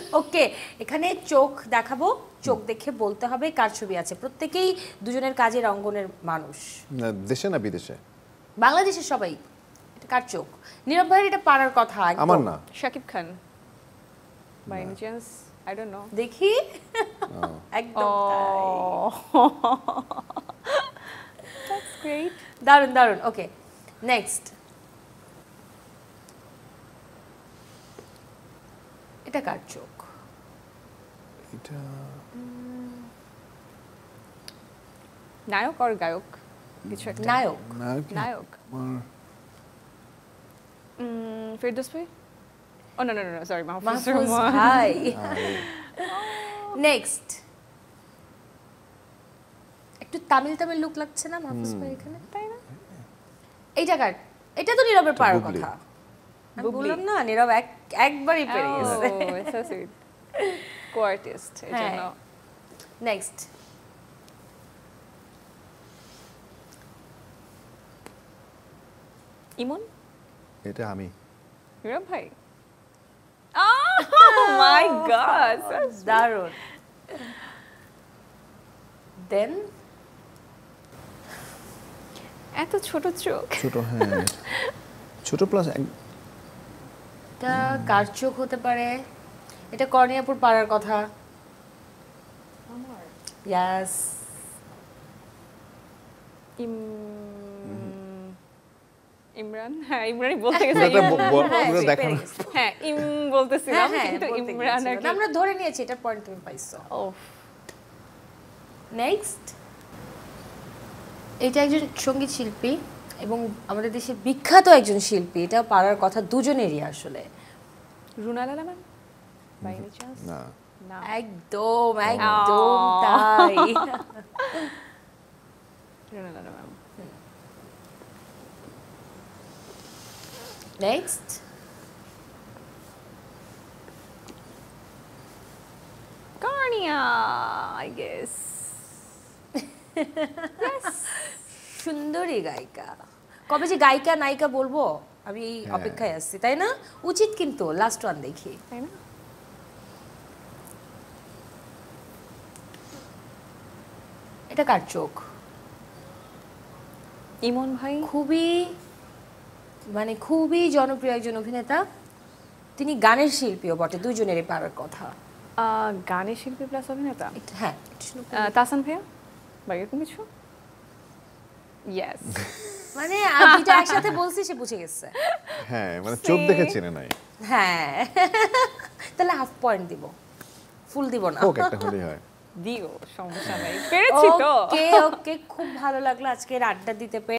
ওকে, এখানে চোখ দেখাবো, চোখ দেখে বলতে হবে কার ছবি আছে। প্রত্যেকেই দুজনের কাজের অঙ্গনের মানুষ। দেশে না বিদেশে? বাংলাদেশের সবাই। এটা কার চোখ? নীরব ভাইয়ের এটা পারার কথা। আমার না। Shakib Khan. By any chance? I don't know. দেখি একদম তাই। That's great. দারুণ দারুণ। Okay, next. এটা কার চোখ? এটা নায়ক আর গায়ক কিছু একটা। নায়ক। নায়ক ফেরদৌস ভাই? Oh no no no sorry, Mahfuz ভাই। নেক্সট। একটু তামিল তামিল লুক লাগছে না মাহফুজ ভাই এখানে? তাই না? এইটা কার? এটা তো নীরবের পারার বুবলি। কথা। আমি বললাম না নীরব একবারই পেরে গেছে। Oh it's so sweet. Co-artist এজন্য। নেক্সট। ইমন? এটা আমি। নীরব ভাই? Oh my god! দারুণ। দেন এত ছোট চোখ। ছোট, হ্যাঁ ছোট প্লাস। এটা কার চোখ হতে পারে? এটা কর্নিয়াপুর পাড়ার কথা। আমার ইয়াস। ইমরান? হ্যাঁ ইমরানই বলতে গেছে। দেখানো। হ্যাঁ বলতেছিলাম হ্যাঁ, কিন্তু বলতে ইমরান আর গিয়েছিলাম। আমরা ধরে নিয়েছি এটা পয়েন্ট তুমি পাইছো। নেক্সট। এটা একজন সঙ্গীত শিল্পী এবং আমাদের দেশের বিখ্যাত একজন শিল্পী। এটা পাড়ার কথা দুজনেরই আসলে। Runa Laila ma'am? By any chance? না। না। একদম একদম তাই। Runa Laila ma'am. Next. Kornia, I guess. সুন্দরী গায়িকা। কবে যে গায়িকা নায়িকা বলবো আমি অপেক্ষায় আছি, তাই না? উচিত কিন্তু লাস্ট ওয়ান দেখি। তাই না? এটা কার চোখ? ইমন ভাই? খুবই জনপ্রিয় একজন অভিনেতা। তিনি গানের শিল্পীও বটে, দুজনেরই পারার কথা। গানের শিল্পী প্লাস অভিনেতা? হ্যাঁ। তাসান ভাইয়া বা এরকম কিছু? ইয়েস। মানে আমি যেটা একসাথে বলছি সে বুঝে গেছে। হ্যাঁ মানে চোখ দেখে চেনে নাই। হ্যাঁ, তাহলে হাফ পয়েন্ট দিব, ফুল দিব না। ওকে, একটা হলেই হয়। দিও, সমস্যা নাই, পেরেছি তো। ওকে ওকে, খুব ভালো লাগলো আজকের আড্ডা দিতে পেরে।